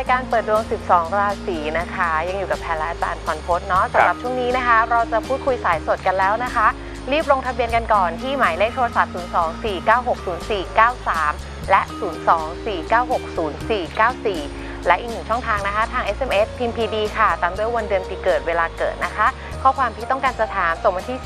ายการเปิดดวง 12 ราศีนะคะยังอยู่กับแพรและอาจารย์พรพจน์เนาะสำหรับช่วงนี้นะคะเราจะพูดคุยสายสดกันแล้วนะคะรีบลงทะเบียนกันก่อนที่หมายเลขโทรศัพท์ 024960493 และ 024960494 และอีกหนึ่งช่องทางนะคะทาง SMS พิมพ์ PD ค่ะตามด้วยวันเดือนปีเกิดเวลาเกิดนะคะข้อความที่ต้องการจะถามส่งมาที่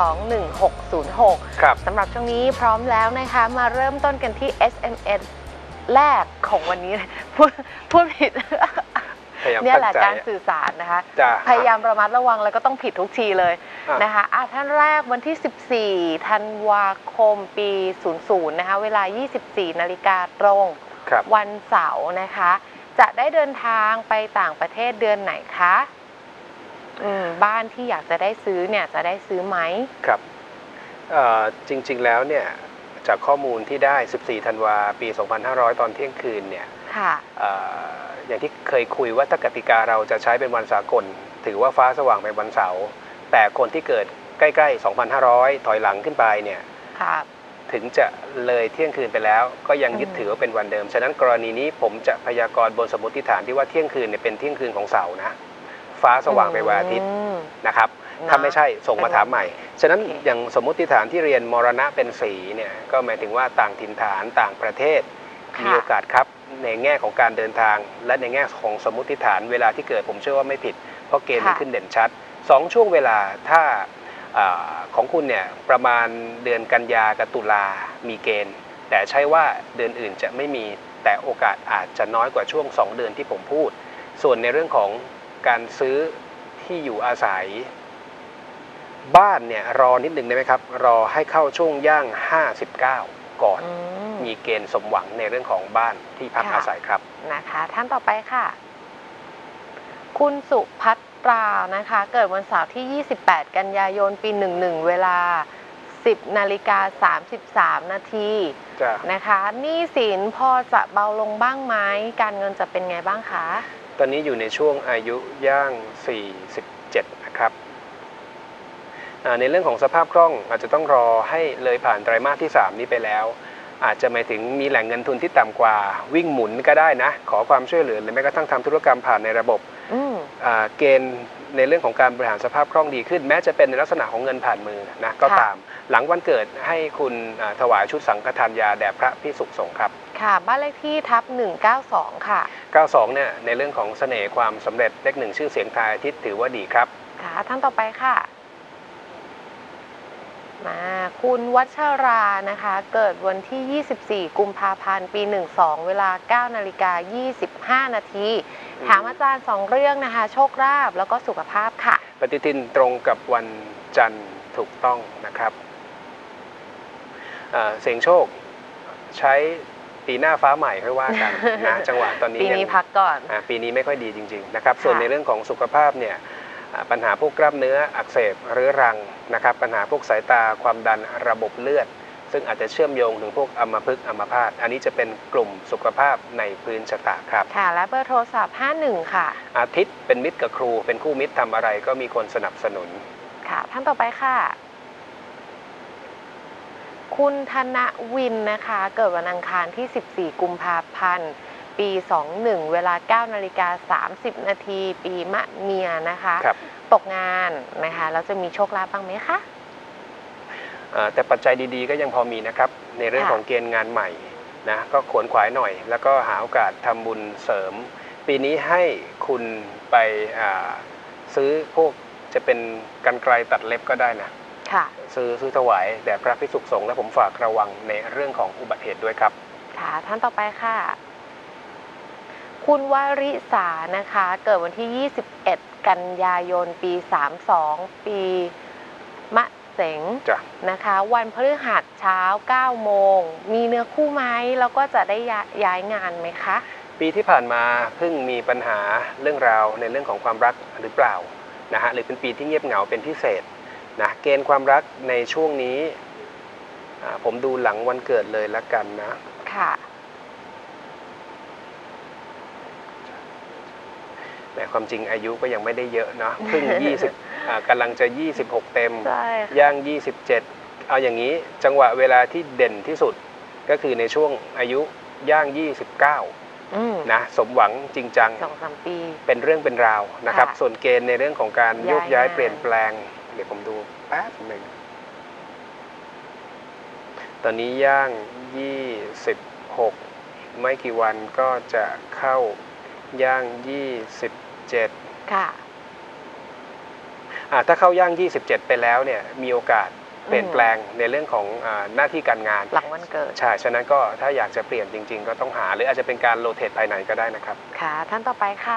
4221606 สำหรับช่วงนี้พร้อมแล้วนะคะมาเริ่มต้นกันที่ SMS แรกของวันนี้พูดผิดเนี่ยแหละการสื่อสารนะคะพยายามระมัดระวังแล้วก็ต้องผิดทุกทีเลยนะคะท่านแรกวันที่ 14 ธันวาคมปี 00 นะคะเวลา 24 นาฬิกาตรงวันเสาร์นะคะจะได้เดินทางไปต่างประเทศเดือนไหนคะบ้านที่อยากจะได้ซื้อเนี่ยจะได้ซื้อไหมครับจริงๆแล้วเนี่ยจากข้อมูลที่ได้ 14 ธันวาปี 2500 ตอนเที่ยงคืนเนี่ยอย่างที่เคยคุยว่าถ้ากติกาเราจะใช้เป็นวันสากลถือว่าฟ้าสว่างเป็นวันเสาร์แต่คนที่เกิดใกล้ๆ 2,500 ถอยหลังขึ้นไปเนี่ยถึงจะเลยเที่ยงคืนไปแล้วก็ยังยึดถือว่าเป็นวันเดิมฉะนั้นกรณีนี้ผมจะพยากรณ์บนสมมติฐานที่ว่าเที่ยงคืนเนี่ยเป็นเที่ยงคืนของเสาร์นะฟ้าสว่างเป็นวันอาทิตย์นะครับถ้าไม่ใช่ส่งมาถามใหม่ฉะนั้นอย่างสมมติฐานที่เรียนมรณะเป็นสีเนี่ยก็หมายถึงว่าต่างถิ่นฐานต่างประเทศมีโอกาสครับในแง่ของการเดินทางและในแง่ของสมมติฐานเวลาที่เกิดผมเชื่อว่าไม่ผิดเพราะเกณฑ์มันขึ้นเด่นชัด2ช่วงเวลาถ้าของคุณเนี่ยประมาณเดือนกันยากับตุลามีเกณฑ์แต่ใช่ว่าเดือนอื่นจะไม่มีแต่โอกาสอาจจะน้อยกว่าช่วง2เดือนที่ผมพูดส่วนในเรื่องของการซื้อที่อยู่อาศัยบ้านเนี่ยรอนิดนึงได้ไหมครับรอให้เข้าช่วงย่าง59ก่อนมีเกณฑ์สมหวังในเรื่องของบ้านที่พักอาศัยครับนะคะท่านต่อไปค่ะคุณสุภัตรานะคะเกิดวันเสาร์ที่ 28 กันยายนปี 11 เวลา 10:33 นาทีนะคะหนี้สินพอจะเบาลงบ้างไหมการเงินจะเป็นไงบ้างคะตอนนี้อยู่ในช่วงอายุย่าง47นะครับในเรื่องของสภาพคล่องอาจจะต้องรอให้เลยผ่านไตรมาสที่3นี้ไปแล้วอาจจะหมายถึงมีแหล่งเงินทุนที่ต่ำกว่าวิ่งหมุนก็ได้นะขอความช่วยเหลือหรือแม้กระทั่งทำธุรกรรมผ่านในระบบเกณฑ์ในเรื่องของการบริหารสภาพคล่องดีขึ้นแม้จะเป็นในลักษณะของเงินผ่านมือนะก็ตามหลังวันเกิดให้คุณถวายชุดสังฆทานยาแด่พระภิกษุสงฆ์ครับค่ะบ้านเลขที่192ค่ะ 92เนี่ยในเรื่องของเสน่ห์ความสำเร็จเลข1ชื่อเสียงทายอาทิตย์ถือว่าดีครับค่ะท่านต่อไปค่ะมาคุณวัชรานะคะเกิดวันที่ 24 กุมภาพันธ์ปี 12 เวลา 9:25 นาทีถามอาจารย์2เรื่องนะคะโชคลาภแล้วก็สุขภาพค่ะปฏิทินตรงกับวันจันทร์ถูกต้องนะครับเสี่ยงโชคใช้ปีหน้าฟ้าใหม่ค่อยว่ากันนะจังหวะตอนนี้ปีนี้พักก่อนปีนี้ไม่ค่อยดีจริงๆนะครับส่วนในเรื่องของสุขภาพเนี่ยปัญหาพวกกล้ามเนื้ออักเสบเรื้อรังนะครับปัญหาพวกสายตาความดันระบบเลือดซึ่งอาจจะเชื่อมโยงถึงพวกอัมพฤกษ์อัมพาตอันนี้จะเป็นกลุ่มสุขภาพในพื้นชะตาครับค่ะและเบอร์โทรศัพท์51ค่ะอาทิตย์เป็นมิตรกับครูเป็นคู่มิตรทำอะไรก็มีคนสนับสนุนค่ะท่านต่อไปค่ะคุณธนวินนะคะเกิดวันอังคารที่ 14 กุมภาพันธ์ปี 21 เวลา 9:30 นาทีปีมะเมียนะคะตกงานนะคะแล้วจะมีโชคลาภบ้างไหมคะแต่ปัจจัยดีๆก็ยังพอมีนะครับในเรื่องของเกณฑ์งานใหม่นะก็ขวนขวายหน่อยแล้วก็หาโอกาสทำบุญเสริมปีนี้ให้คุณไปซื้อพวกจะเป็นกรรไกรตัดเล็บก็ได้นะซื้อถวายแด่พระภิกษุสงฆ์และผมฝากระวังในเรื่องของอุบัติเหตุด้วยครับค่ะท่านต่อไปค่ะคุณวริษานะคะเกิดวันที่ 21 กันยายนปี 32 ปีมะเสงนะคะวันพฤหัสเช้า 9 โมงมีเนื้อคู่ไหมแล้วก็จะได้ย้ายงานไหมคะปีที่ผ่านมาเพิ่งมีปัญหาเรื่องราวในเรื่องของความรักหรือเปล่านะฮะหรือเป็นปีที่เงียบเหงาเป็นพิเศษนะเกณฑ์ความรักในช่วงนี้ผมดูหลังวันเกิดเลยละกันนะค่ะแต่ความจริงอายุก็ยังไม่ได้เยอะเนาะเพิ่ง20กำลังจะ26เต็มย่าง27เอาอย่างนี้จังหวะเวลาที่เด่นที่สุดก็คือในช่วงอายุย่าง29 นะสมหวังจริงจัง 2-3 ปีเป็นเรื่องเป็นราวนะครับส่วนเกณฑ์ในเรื่องของการโยกย้ายเปลี่ยนแปลงเดี๋ยวผมดูแป๊บหนึ่งตอนนี้ย่าง26ไม่กี่วันก็จะเข้าย่าง27 ค่ะถ้าเข้าย่าง27ไปแล้วเนี่ยมีโอกาสเปลี่ยนแปลงในเรื่องของหน้าที่การงานหลังวันเกิดใช่ฉะนั้นก็ถ้าอยากจะเปลี่ยนจริงๆก็ต้องหาหรืออาจจะเป็นการโรเตทภายในก็ได้นะครับค่ะท่านต่อไปค่ะ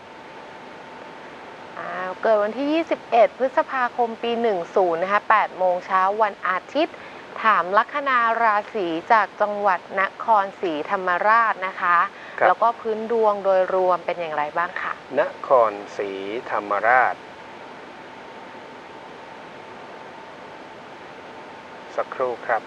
เกิดวันที่21พฤษภาคมปี10นะคะ8โมงเช้าวันอาทิตย์ถามลัคนาราศีจากจังหวัดนครศรีธรรมราชนะคะแล้วก็พื้นดวงโดยรวมเป็นอย่างไรบ้างค่ะนครศรีธรรมราชสักครู่ครับ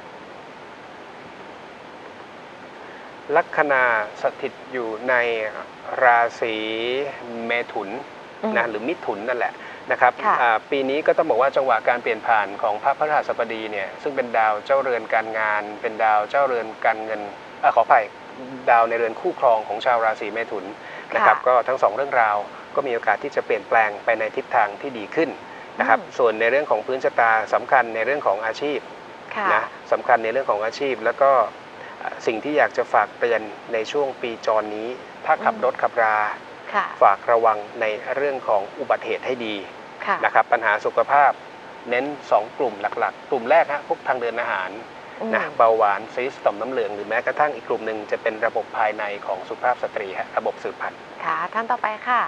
ลัคนาสถิตอยู่ในราศีเมถุนนะหรือมิถุนนั่นแหละนะครับปีนี้ก็ต้องบอกว่าจังหวะการเปลี่ยนผ่านของพระพฤหัสบดีเนี่ยซึ่งเป็นดาวเจ้าเรือนการงานเป็นดาวเจ้าเรือนการเงินขออภัยดาวในเรือนคู่ครองของชาวราศีเมถุนนะครับก็ทั้งสองเรื่องราวก็มีโอกาสที่จะเปลี่ยนแปลงไปในทิศทางที่ดีขึ้นนะครับส่วนในเรื่องของพื้นชะตาสำคัญในเรื่องของอาชีพนะสำคัญในเรื่องของอาชีพแล้วก็สิ่งที่อยากจะฝากเตือนในช่วงปีจรนี้ถ้าขับรถขับราฝากระวังในเรื่องของอุบัติเหตุให้ดีนะครับปัญหาสุขภาพเน้น2กลุ่มหลักๆกลุ่มแรกพวกทางเดินอาหารนะเบาหวานซีสต่อมน้ำเหลืองหรือแม้กระทั่งอีกกลุ่มหนึ่งจะเป็นระบบภายในของสุภาพสตรีระบบสืบพันธุ์ค่ะท่านต่อไปค่ะ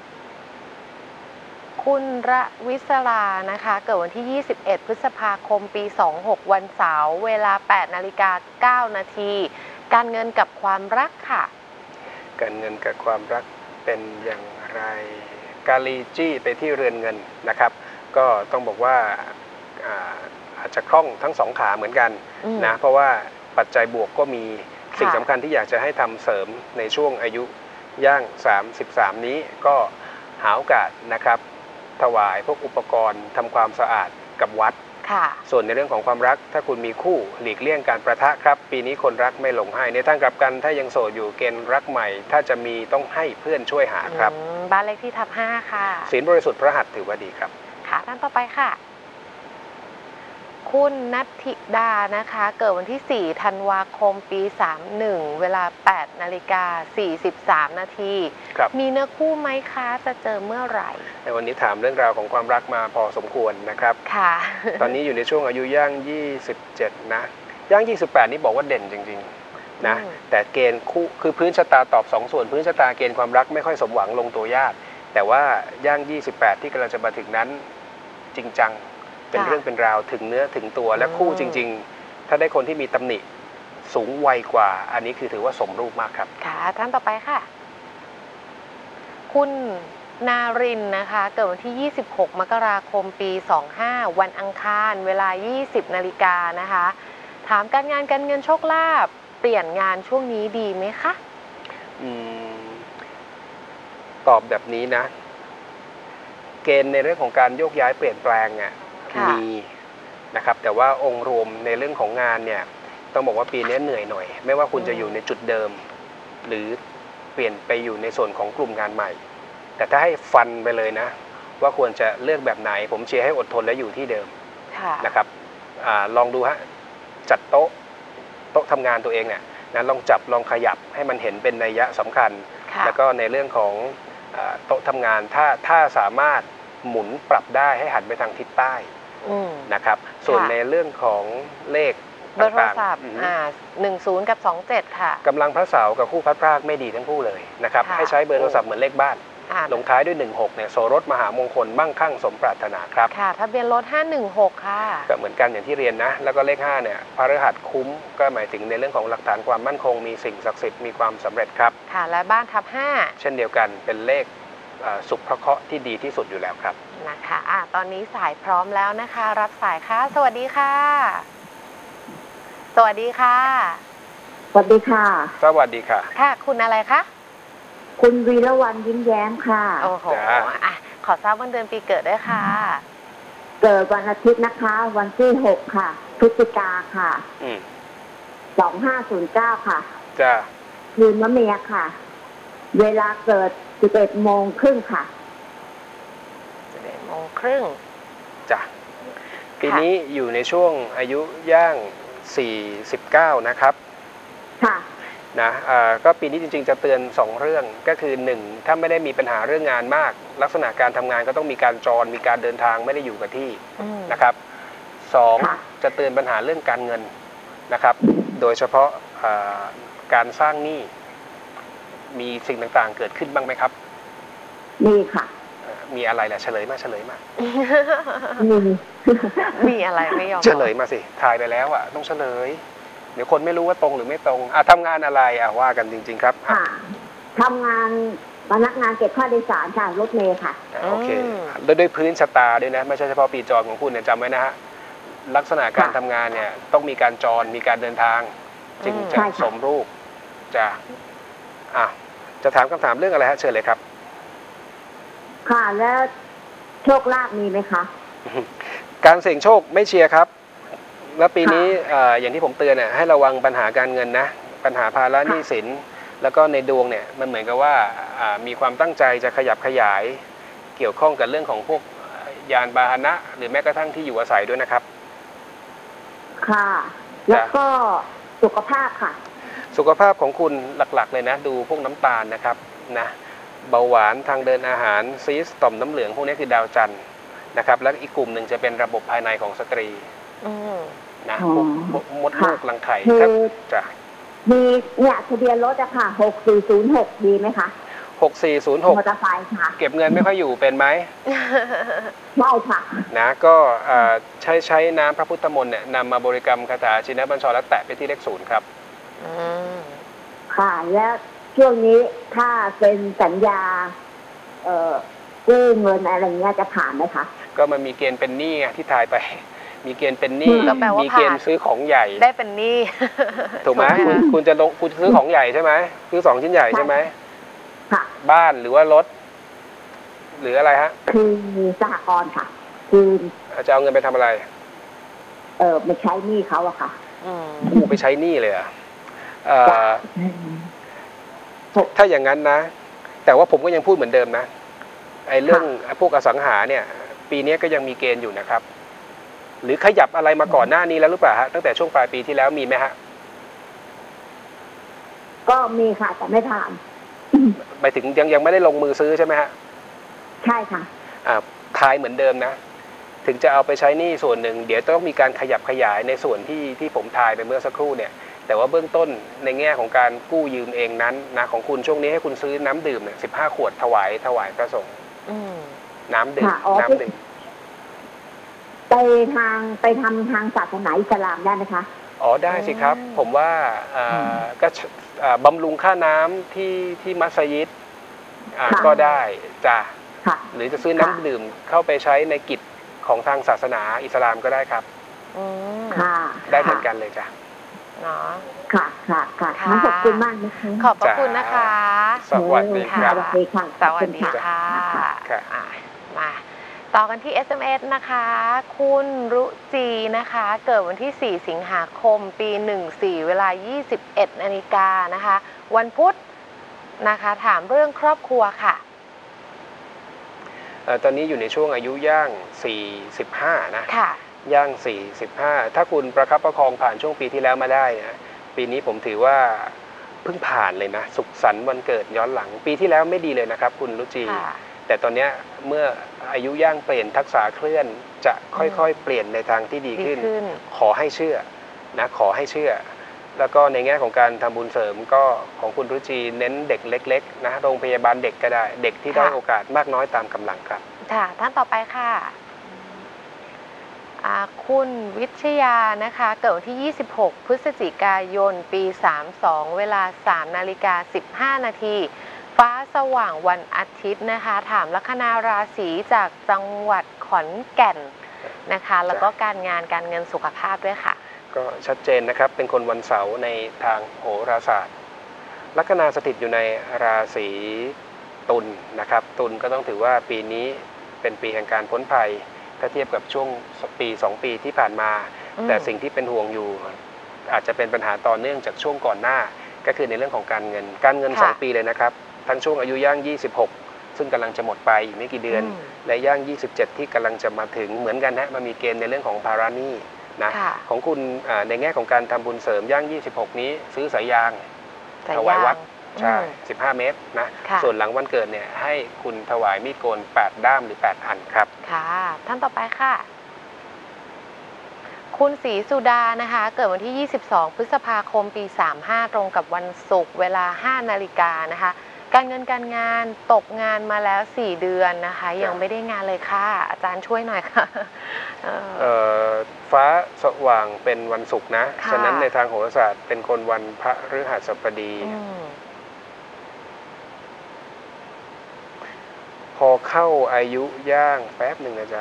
คุณระวิศรานะคะเกิดวันที่21พฤษภาคมปี26วันเสาร์เวลา 8:09 นาทีการเงินกับความรักค่ะการเงินกับความรักเป็นอย่างไรกาลีจี้ไปที่เรือนเงินนะครับก็ต้องบอกว่าอาจจะคล่องทั้งสองขาเหมือนกันนะเพราะว่าปัจจัยบวกก็มีสิ่งสำคัญที่อยากจะให้ทำเสริมในช่วงอายุย่าง33นี้ก็หาโอกาสนะครับถวายพวกอุปกรณ์ทำความสะอาดกับวัดส่วนในเรื่องของความรักถ้าคุณมีคู่หลีกเลี่ยงการประทะครับปีนี้คนรักไม่หลงให้ในทางกลับกันถ้ายังโสดอยู่เกณฑ์รักใหม่ถ้าจะมีต้องให้เพื่อนช่วยหาครับบ้านเลขที่5ค่ะศีลบริสุทธิ์พระหัตถ์ถือว่าดีครับค่ะท่านต่อไปค่ะคุณนัทธิดานะคะเกิดวันที่4ธันวาคมปี31เวลา 8:43 นาทีมีเนื้อคู่ไหมคะจะเจอเมื่อไหร่ในวันนี้ถามเรื่องราวของความรักมาพอสมควรนะครับค่ะตอนนี้อยู่ในช่วงอายุย่าง27นะย่าง28นี่บอกว่าเด่นจริงๆนะแต่เกณฑ์คู่คือพื้นชะตาตอบ2ส่วนพื้นชะตาเกณฑ์ความรักไม่ค่อยสมหวังลงตัวยากแต่ว่าย่าง28ที่กำลังจะมาถึงนั้นจริงจังเป็นเรื่องเป็นราวถึงเนื้อถึงตัวและคู่จริงๆถ้าได้คนที่มีตำหนิสูงวัยกว่าอันนี้คือถือว่าสมรูปมากครับค่ะท่านต่อไปค่ะคุณนารินนะคะเกิดวันที่26มกราคมปี25วันอังคารเวลา 20 นาฬิกานะคะถามการงานการเงินโชคลาภเปลี่ยนงานช่วงนี้ดีไหมคะตอบแบบนี้นะเกณฑ์ในเรื่องของการโยกย้ายเปลี่ยนแปลงมีนะครับแต่ว่าองค์รวมในเรื่องของงานเนี่ยต้องบอกว่าปีนี้เหนื่อยหน่อยไม่ว่าคุณจะอยู่ในจุดเดิมหรือเปลี่ยนไปอยู่ในส่วนของกลุ่มงานใหม่แต่ถ้าให้ฟันไปเลยนะว่าควรจะเลือกแบบไหนผมเชียร์ให้อดทนและอยู่ที่เดิมนะครับลองดูฮะจัดโต๊ะทำงานตัวเองเนี่ยนะลองจับลองขยับให้มันเห็นเป็นนัยยะสำคัญแล้วก็ในเรื่องของโต๊ะทำงานถ้าสามารถหมุนปรับได้ให้หันไปทางทิศใต้นะครับส่วนในเรื่องของเลขเบอร์โทรศัพท์10กับ27ค่ะกำลังพระเสาร์กับคู่พัดพรากไม่ดีทั้งคู่เลยนะครับให้ใช้เบอร์โทรศัพท์เหมือนเลขบ้านลงท้ายด้วย16เนี่ยโสรถมหามงคลมั่งคั่งสมปรารถนาครับค่ะทะเบียนรถ516ค่ะก็เหมือนกันอย่างที่เรียนนะแล้วก็เลข5เนี่ยพฤหัสคุ้มก็หมายถึงในเรื่องของหลักฐานความมั่นคงมีสิ่งศักดิ์สิทธิ์มีความสำเร็จครับค่ะและบ้านทับ5 เช่นเดียวกันเป็นเลขสุขพระเคราะห์ที่ดีที่สุดอยู่แล้วครับนะคะตอนนี้สายพร้อมแล้วนะคะรับสายค่ะสวัสดีค่ะสวัสดีค่ะสวัสดีค่ะสวัสดีค่ะค่ะคุณอะไรคะคุณวีระวรรณยิ้มแย้มค่ะโอ้โหขอทราบวันเดือนปีเกิดด้วยค่ะเกิดวันอาทิตย์นะคะวันที่6ค่ะพฤศจิกาค่ะ2509ค่ะจ้าคืนมะเมียค่ะ เวลาเกิด 11:30 ค่ะ 11:30 จ้ะปีนี้อยู่ในช่วงอายุย่าง49นะครับค่ะนะก็ปีนี้จริงๆจะเตือน2เรื่องก็คือ1ถ้าไม่ได้มีปัญหาเรื่องงานมากลักษณะการทำงานก็ต้องมีการจรมีการเดินทางไม่ได้อยู่กับที่นะครับ2จะเตือนปัญหาเรื่องการเงินนะครับโดยเฉพาะการสร้างหนี้มีสิ่งต่างๆเกิดขึ้นบ้างไหมครับมีค่ะมีอะไรล่ะเฉลยมามีอะไรไม่ยอมเฉลยมาสิทายไปแล้วอ่ะต้องเฉลยเดี๋ยวคนไม่รู้ว่าตรงหรือไม่ตรงทำงานอะไรว่ากันจริงๆครับค่ะทำงานพนักงานเก็บค่าโดยสารค่ะรถเมล์ค่ะโอเคด้วยพื้นชะตาด้วยนะไม่ใช่เฉพาะปีจรของคุณเนี่ยจำไว้นะฮะลักษณะการทำงานเนี่ยต้องมีการจรมีการเดินทางจึงจะสมรูปจะถามคำถามเรื่องอะไรฮะเชิญเลยครับค่ะแล้วโชคลาภมีไหมคะการเสี่ยงโชคไม่เชียร์ครับแล้วปีนี้อย่างที่ผมเตือนเนี่ยให้ระวังปัญหาการเงินนะปัญหาภาระหนี้สินแล้วก็ในดวงเนี่ยมันเหมือนกับว่ามีความตั้งใจจะขยับขยายเกี่ยวข้องกับเรื่องของพวกยานพาหนะหรือแม้กระทั่งที่อยู่อาศัยด้วยนะครับค่ะแล้วก็สุขภาพค่ะสุขภาพของคุณหลักๆเลยนะดูพวกน้ำตาลนะครับนะเบาหวานทางเดินอาหารซีสต่อมน้ำเหลืองพวกนี้คือดาวจันทร์นะครับแล้วอีกกลุ่มหนึ่งจะเป็นระบบภายในของสตรีนะมดลูกรังไข่ครับจ้ะมีเนี่ยทะเบียนรถอะค่ะ6406ดีไหมคะ 6406 มอเตอร์ไซค์ค่ะเก็บเงินไม่ค่อยอยู่เป็นไหมไม่ค่ะนะก็ใช้น้ำพระพุทธมนต์เนี่ยนำมาบริกรรมคาถาชินบัญชรและแตะไปที่เลข0ครับค่ะแล้วช่วงนี้ถ้าเป็นสัญญากู้เงินอะไรเงี้ยจะผ่านไหมคะก็มันมีเกณฑ์เป็นหนี้ไงที่ทายไปมีเกณฑ์เป็นหนี้มีเกณฑ์ซื้อของใหญ่ได้เป็นหนี้ถูกไหมคุณจะซื้อของใหญ่ใช่ไหมซื้อ2ชิ้นใหญ่ใช่ไหมค่ะบ้านหรือว่ารถหรืออะไรฮะคือสหกรณ์ค่ะคือจะเอาเงินไปทำอะไรไปใช้หนี้เขาอะค่ะไปใช้หนี้เลยถ้าอย่างนั้นนะแต่ว่าผมก็ยังพูดเหมือนเดิมนะไอ้เรื่องพวกอสังหาเนี่ยปีนี้ก็ยังมีเกณฑ์อยู่นะครับหรือขยับอะไรมาก่อนหน้านี้แล้วหรือเปล่าฮะตั้งแต่ช่วงปลายปีที่แล้วมีไหมฮะก็มีค่ะแต่ไม่ผ่านไปถึงยังไม่ได้ลงมือซื้อใช่ไหมฮะใช่ค่ะทายเหมือนเดิมนะถึงจะเอาไปใช้หนี้ส่วนหนึ่งเดี๋ยวต้องมีการขยับขยายในส่วนที่ผมทายไปเมื่อสักครู่เนี่ยแต่ว่าเบื้องต้นในแง่ของการกู้ยืมเองนั้นนะของคุณช่วงนี้ให้คุณซื้อน้ำดื่มเนี่ย15 ขวดถวายพระสงฆ์น้ำดื่มไปทำทางศาสนาอิสลามได้ไหมคะได้สิครับผมว่าก็บำรุงค่าน้ำที่มัสยิดก็ได้จ้ะหรือจะซื้อน้ำดื่มเข้าไปใช้ในกิจของทางศาสนาอิสลามก็ได้ครับได้เหมือนกันเลยจ้ะเนาะค่ะขอบคุณมากนะคะขอบพระคุณนะคะสวัสดีครับสวัสดีค่ะมาต่อกันที่ SMS นะคะคุณรุจีนะคะเกิดวันที่4 สิงหาคมปี14เวลา 21 นาฬิกานะคะวันพุธนะคะถามเรื่องครอบครัวค่ะตอนนี้อยู่ในช่วงอายุย่าง45นะค่ะย่าง45ถ้าคุณประคับประคองผ่านช่วงปีที่แล้วมาได้นะปีนี้ผมถือว่าเพิ่งผ่านเลยนะสุขสันต์วันเกิดย้อนหลังปีที่แล้วไม่ดีเลยนะครับคุณรุจีแต่ตอนนี้เมื่ออายุย่างเปลี่ยนทักษะเคลื่อนจะค่อยๆเปลี่ยนในทางที่ดีขึ้นขอให้เชื่อนะขอให้เชื่อแล้วก็ในแง่ของการทำบุญเสริมก็ของคุณรุจีเน้นเด็กเล็กๆนะโรงพยาบาลเด็กก็ได้เด็กที่ได้โอกาสมากน้อยตามกำลังครับค่ะท่านต่อไปค่ะคุณวิชยานะคะเกิดวันที่26พฤศจิกายนปี32เวลา3:15 นาทีฟ้าสว่างวันอาทิตย์นะคะถามลัคนาราศีจากจังหวัดขอนแก่นนะคะแล้วก็การงานการเงินสุขภาพด้วยค่ะก็ชัดเจนนะครับเป็นคนวันเสาร์ในทางโหราศาสตร์ลัคนาสถิตอยู่ในราศีตุลนะครับตุลก็ต้องถือว่าปีนี้เป็นปีแห่งการพ้นภัยถ้าเทียบกับช่วงปี2 ปีที่ผ่านมาแต่สิ่งที่เป็นห่วงอยู่อาจจะเป็นปัญหาต่อเนื่องจากช่วงก่อนหน้าก็คือในเรื่องของการเงิน2 ปีเลยนะครับทั้งช่วงอายุย่าง26ซึ่งกำลังจะหมดไปอีกไม่กี่เดือนและย่าง27ที่กำลังจะมาถึงเหมือนกันนะมันมีเกณฑ์ในเรื่องของภาระหนี้นะของคุณในแง่ของการทำบุญเสริมย่าง26นี้ซื้อสายยางถวายวัดใช่15 เมตรนะส่วนหลังวันเกิดเนี่ยให้คุณถวายมีดโกน8 ด้ามหรือ8 อันครับค่ะท่านต่อไปค่ะคุณศรีสุดานะคะเกิดวันที่22พฤษภาคมปี35ตรงกับวันศุกร์เวลา 5 นาฬิกานะคะการเงินการงานตกงานมาแล้ว4 เดือนนะคะยังไม่ได้งานเลยค่ะอาจารย์ช่วยหน่อยค่ะฟ้าสว่างเป็นวันศุกร์นะฉะนั้นในทางโหราศาสตร์เป็นคนวันพฤหัสบดีพอเข้าอายุย่างแป๊บหนึ่งนะจ๊ะ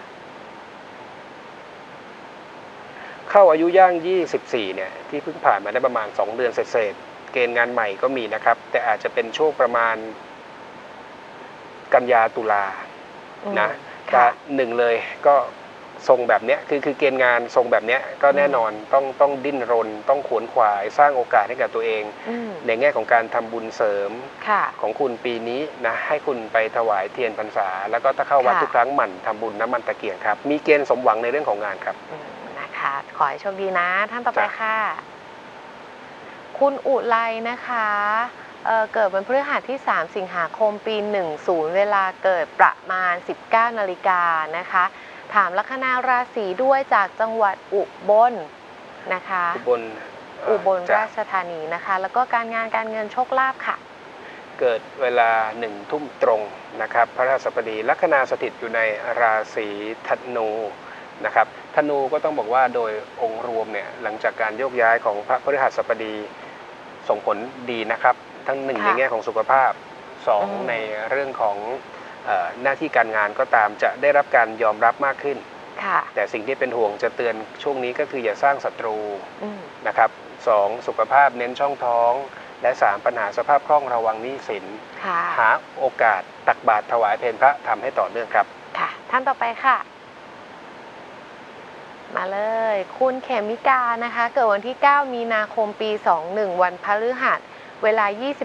เข้าอายุย่าง24เนี่ยที่เพิ่งผ่านมาได้ประมาณ2 เดือนเศษเกณฑ์งานใหม่ก็มีนะครับแต่อาจจะเป็นช่วงประมาณกันยาตุลานะแต่หนึ่งเลยก็ทรงแบบนี้คือเกณฑ์งานทรงแบบนี้ก็แน่นอนต้องดิ้นรนต้องขวนขวายสร้างโอกาสให้กับตัวเองในแง่ของการทำบุญเสริมของคุณปีนี้นะให้คุณไปถวายเทียนพรรษาแล้วก็ถ้าเข้าวัดทุกครั้งหมั่นทำบุญน้ำมันตะเกียงครับมีเกณฑ์สมหวังในเรื่องของงานครับนะคะขอให้โชคดีนะท่านต่อไปค่ะคุณอุไลนะคะเกิดวันพฤหัสที่3 สิงหาคมปี10เวลาเกิดประมาณ 19 นาฬิกานะคะถามลัคนาราศีด้วยจากจังหวัดอุบลนะคะอุบลราชธานีนะคะแล้วก็การงานการเงินโชคลาภค่ะเกิดเวลา1 ทุ่มตรงนะครับพฤหัสบดีลัคนาสถิตอยู่ในราศีธนูนะครับธนูก็ต้องบอกว่าโดยองค์รวมเนี่ยหลังจากการโยกย้ายของพระพฤหัสบดีส่งผลดีนะครับทั้ง1ในแง่ของสุขภาพ2ในเรื่องของหน้าที่การงานก็ตามจะได้รับการยอมรับมากขึ้นแต่สิ่งที่เป็นห่วงจะเตือนช่วงนี้ก็คืออย่าสร้างศัตรูนะครับ2สุขภาพเน้นช่องท้องและ3ปัญหาสภาพคล่องระวังหนี้สินหาโอกาสตักบาตรถวายเพลพระทำให้ต่อเนื่องครับค่ะท่านต่อไปค่ะมาเลยคุณเขมิกานะคะเกิดวันที่9 มีนาคมปี21วันพฤหัสเวลา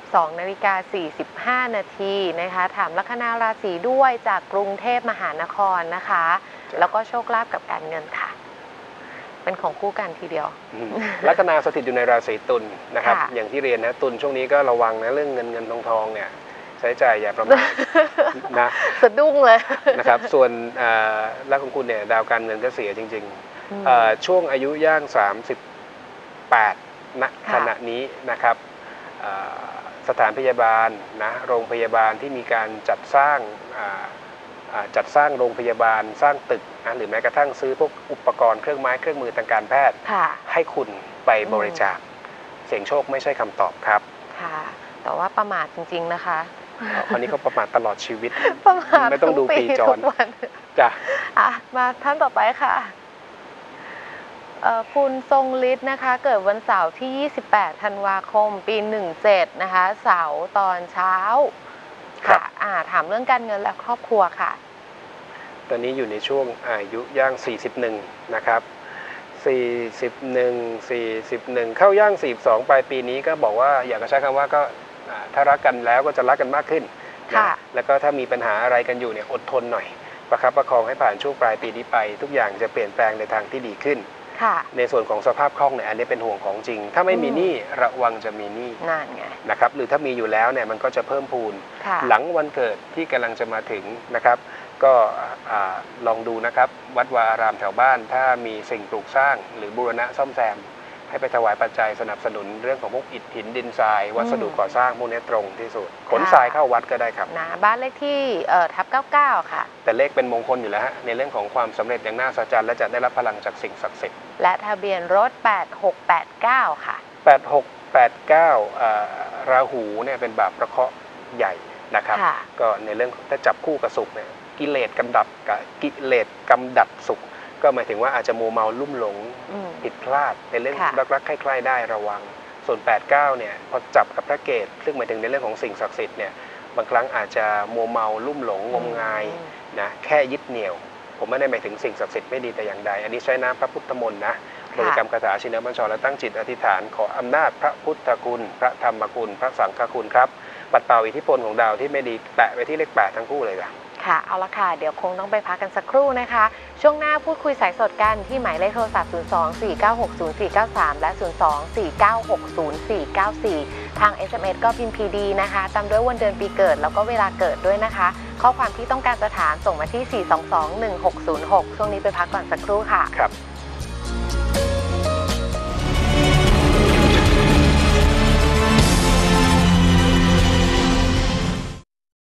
22:45 นาทีนะคะถามลัคนาราศีด้วยจากกรุงเทพมหานครนะคะแล้วก็โชคลาภกับการเงินค่ะเป็นของคู่กันทีเดียวลัคนาสถิตอยู่ในราศีตุลนะครับอย่างที่เรียนนะตุลช่วงนี้ก็ระวังนะเรื่องเงินทองเนี่ยใช้จ่ายอย่าประมาทนะสะดุ้งเลยนะครับส่วนลัคนาของคุณเนี่ยดาวการเงินก็เสียจริงๆช่วงอายุย่าง38ณขณะนี้นะครับสถานพยาบาลนะโรงพยาบาลที่มีการจัดสร้างโรงพยาบาลสร้างตึกนะหรือแม้กระทั่งซื้อพวกอุปกรณ์เครื่องไม้เครื่องมือทางการแพทย์ให้คุณไปบริจาคเสี่ยงโชคไม่ใช่คำตอบครับค่ะแต่ว่าประมาทจริงๆนะคะคนนี้เขาประมาทตลอดชีวิตประมาทไม่ต้องดูปีจรจ้ะมาท่านต่อไปค่ะคุณทรงฤทธิ์นะคะเกิดวันเสาร์ที่28ธันวาคมปี17นะคะเสาร์ตอนเช้าค่ะถามเรื่องการเงินและครอบครัวค่ะตอนนี้อยู่ในช่วงอายุย่าง41นะครับ41เข้าย่าง42ปลายปีนี้ก็บอกว่าอยากจะใช้คำว่าก็ถ้ารักกันแล้วก็จะรักกันมากขึ้นนะแล้วก็ถ้ามีปัญหาอะไรกันอยู่เนี่ยอดทนหน่อยประคับประคองให้ผ่านช่วงปลายปีนี้ไปทุกอย่างจะเปลี่ยนแปลงในทางที่ดีขึ้นในส่วนของสภาพคล่องเนี่ยอันนี้เป็นห่วงของจริงถ้าไม่มีหนี้ระวังจะมีหนี้นะครับหรือถ้ามีอยู่แล้วเนี่ยมันก็จะเพิ่มพูนหลังวันเกิดที่กำลังจะมาถึงนะครับก็ลองดูนะครับวัดวาอารามแถวบ้านถ้ามีสิ่งปลูกสร้างหรือบูรณะซ่อมแซมให้ไปถวายปัจจัยสนับสนุนเรื่องของพวกอิฐหินดินทรายวัสดุก่อสร้างพวกนี้ตรงที่สุดขนทรายเข้าวัดก็ได้ครับนะบ้านเลขที่ทับ99ค่ะแต่เลขเป็นมงคลอยู่แล้วฮะในเรื่องของความสำเร็จอย่างน่าสัจจ์และจะได้รับพลังจากสิ่งศักดิ์สิทธิ์และทะเบียนรถ8689ค่ะ 8689ราหูเนี่ยเป็นบาปประเคราะห์ใหญ่นะครับก็ในเรื่องถ้าจับคู่กับศุกร์เนี่ยกิเลสกำดัดศุกร์ก็หมายถึงว่าอาจจะมัวเมาลุ่มหลงผิดพลาดในเรื่องรักๆใคร่ๆได้ระวังส่วน89เนี่ยพอจับกับพระเกศซึ่งหมายถึงในเรื่องของสิ่งศักดิ์สิทธิ์เนี่ยบางครั้งอาจจะมัวเมาลุ่มหลงงมงายนะแค่ยึดเหนี่ยวผมไม่ได้หมายถึงสิ่งศักดิ์สิทธิ์ไม่ดีแต่อย่างใดอันนี้ใช้น้ำพระพุทธมนต์นะบริกรรมคาถาชินบัญชรและตั้งจิตอธิษฐานขออำนาจพระพุทธคุณพระธรรมคุณพระสังฆคุณครับปัดเป่าอิทธิพลของดาวที่ไม่ดีแตะไปที่เลข 8ทั้งคู่เลยค่ะค่ะเอาละค่ะเดี๋ยวคงต้องไปพักกันสักครู่นะคะช่วงหน้าพูดคุยสายสดกันที่หมายเลขโทรศัพท์ 024960493 และ 024960494 ทาง SMS ก็พิมพ์ PD นะคะตามด้วยวันเดือนปีเกิดแล้วก็เวลาเกิดด้วยนะคะข้อความที่ต้องการจะถามส่งมาที่ 4221606 ช่วงนี้ไปพักก่อนสักครู่ค่ะครับ